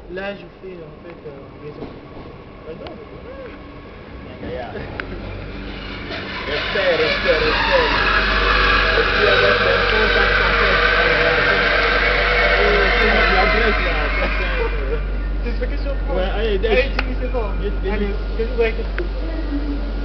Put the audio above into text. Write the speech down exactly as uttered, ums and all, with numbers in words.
Là, je fais en fait euh, raison. Raison. Respect, respect, respect. Et puis avec les contacts en fait. C'est ce que je comprends. Ouais, allez, Allez, tu me sais pas. Vite, vite, Allez, vite. je vous